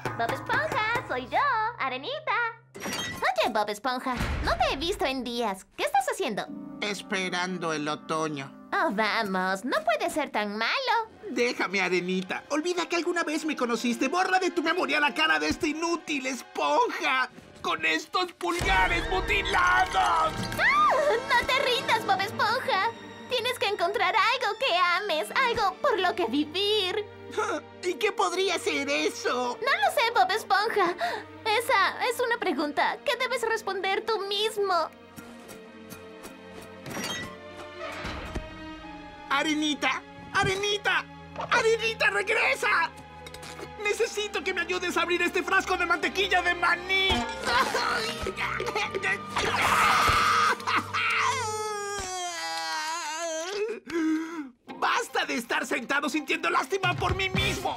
Bob Esponja, soy yo, Arenita. Oye, Bob Esponja, no te he visto en días. ¿Qué estás haciendo? Esperando el otoño. Oh, vamos, no puede ser tan malo. Déjame, Arenita. Olvida que alguna vez me conociste. Borra de tu memoria la cara de este inútil esponja. ¡Con estos pulgares mutilados! ¡Ah! No te rindas, Bob Esponja. Tienes que encontrar algo que ames, algo por lo que vivir. ¿Y qué podría ser eso? No lo sé, Bob Esponja. Esa es una pregunta que debes responder tú mismo. ¡Arenita! ¡Arenita! ¡Arenita, regresa! Necesito que me ayudes a abrir este frasco de mantequilla de maní. ¡Basta de estar sentado sintiendo lástima por mí mismo!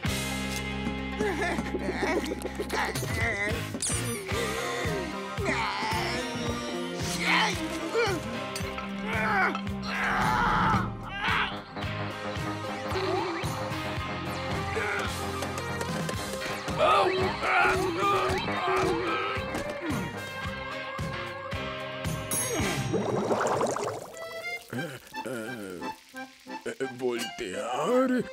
Voltear.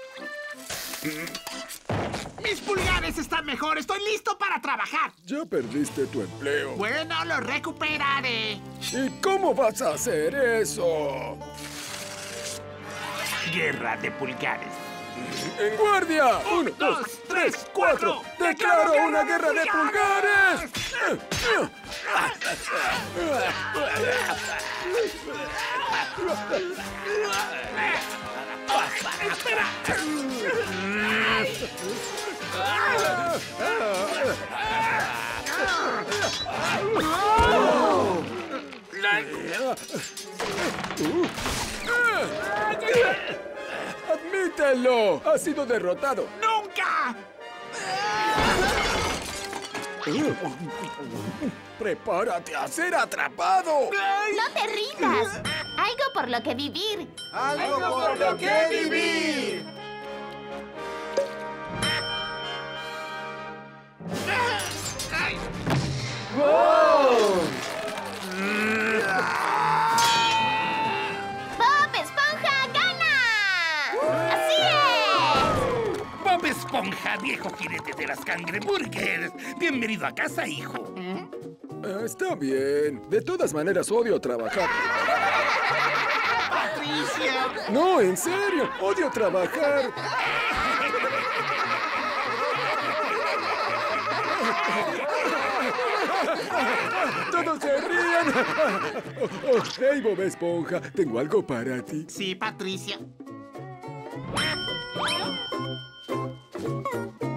¡Mis pulgares están mejor! ¡Estoy listo para trabajar! Ya perdiste tu empleo. Bueno, lo recuperaré. ¿Y cómo vas a hacer eso? Guerra de pulgares. ¡En guardia! 1, 2, 3, 4. ¡Declaro una guerra de pulgares! ¡Espera! ¡Admítelo! ¡Has sido derrotado! ¡Nunca! ¡Prepárate a ser atrapado! ¡No te rindas! Algo por lo que vivir. ¡Algo por lo que vivir! ¡Bob Esponja gana! ¡Así es! Bob Esponja, viejo jinete de las cangreburgers. Bienvenido a casa, hijo. Está bien. De todas maneras, odio trabajar. ¡Patricia! No, en serio. Odio trabajar. ¡Todos se ríen! ¡Hey, Bob Esponja! Tengo algo para ti. Sí, Patricia.